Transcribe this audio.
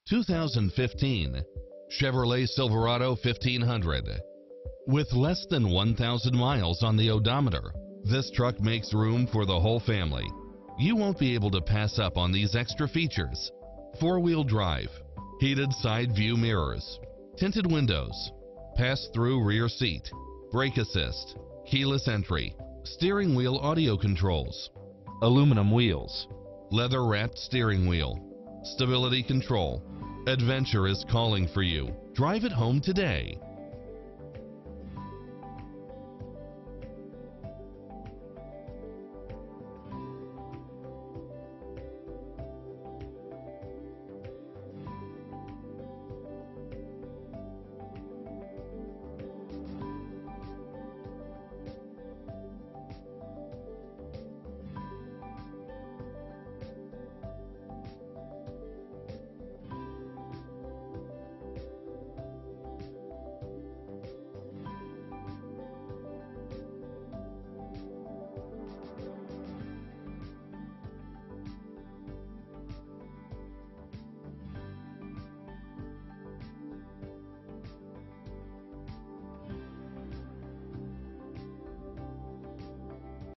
2015 Chevrolet Silverado 1500. With less than 1,000 miles on the odometer, this truck makes room for the whole family. You won't be able to pass up on these extra features: four-wheel drive, heated side view mirrors, tinted windows, pass-through rear seat, brake assist, keyless entry, steering wheel audio controls, aluminum wheels, leather-wrapped steering wheel, stability control. Adventure is calling for you. Drive it home today.